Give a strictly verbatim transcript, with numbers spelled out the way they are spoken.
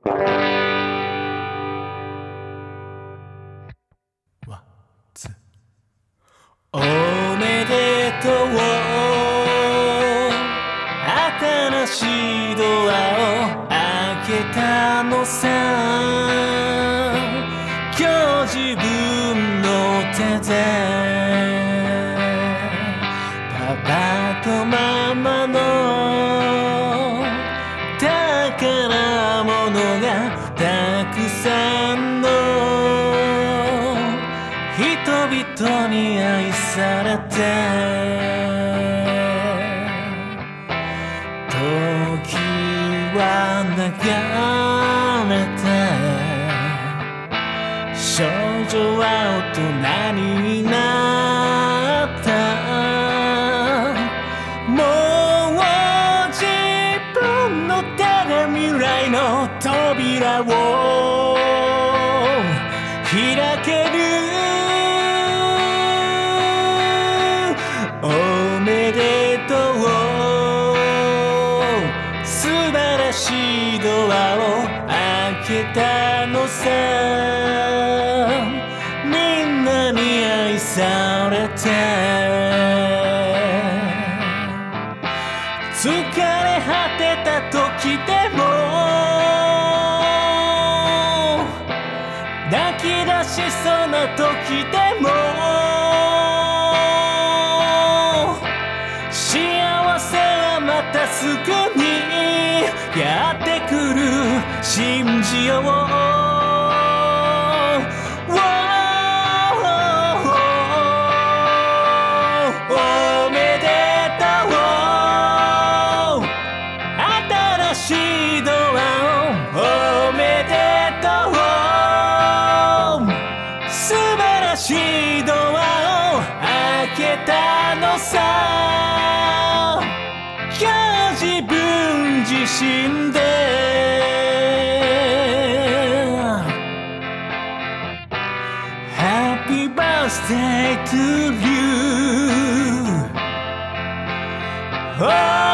ワンツーおめでとう新しいドアを開けたのさ今日自分の手でパパとママの宝物がたくさんの人々に愛されて時は流れて少女は大人になったもう自分の手で未来の扉を開けるおめでとう素晴らしいドアを開けたのさみんなに愛されて疲れ果てた時でも泣き出しそうな時でも幸せはまたすぐにやってくる信じようおめでとう新しいドアをおめでとう素晴らしいドアを開けたのさ今日自分自身で Happy birthday to you、oh